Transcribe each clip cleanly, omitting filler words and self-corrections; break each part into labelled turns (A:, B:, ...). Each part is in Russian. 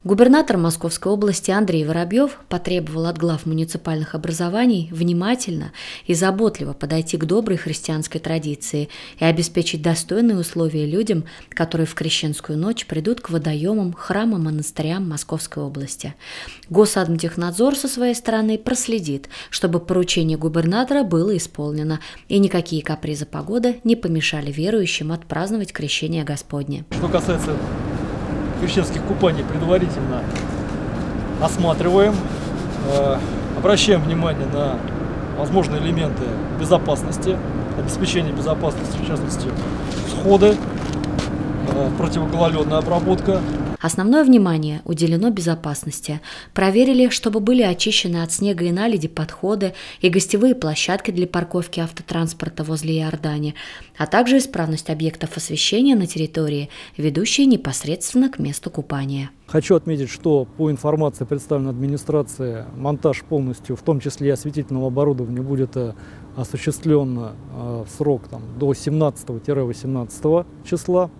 A: Губернатор Московской области Андрей Воробьев потребовал от глав муниципальных образований внимательно и заботливо подойти к доброй христианской традиции и обеспечить достойные условия людям, которые в крещенскую ночь придут к водоемам, храмам, монастырям Московской области. Госадмтехнадзор со своей стороны проследит, чтобы поручение губернатора было исполнено, и никакие капризы погоды не помешали верующим отпраздновать крещение Господне.
B: Что касается крещенских купаний, предварительно осматриваем, обращаем внимание на возможные элементы безопасности, обеспечения безопасности, в частности, всходы, противогололедная обработка.
A: Основное внимание уделено безопасности. Проверили, чтобы были очищены от снега и наледи подходы и гостевые площадки для парковки автотранспорта возле Иордани, а также исправность объектов освещения на территории, ведущей непосредственно к месту купания.
B: Хочу отметить, что по информации, представленной администрации, монтаж полностью, в том числе и осветительного оборудования, будет осуществлен в срок до 17-18 числа.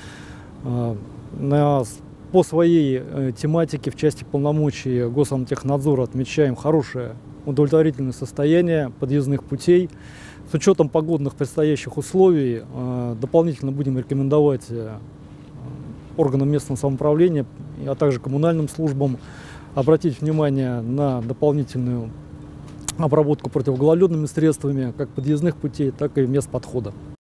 B: По своей тематике в части полномочий Госадмтехнадзора отмечаем хорошее удовлетворительное состояние подъездных путей. С учетом погодных предстоящих условий дополнительно будем рекомендовать органам местного самоуправления, а также коммунальным службам обратить внимание на дополнительную обработку противогололедными средствами как подъездных путей, так и мест подхода.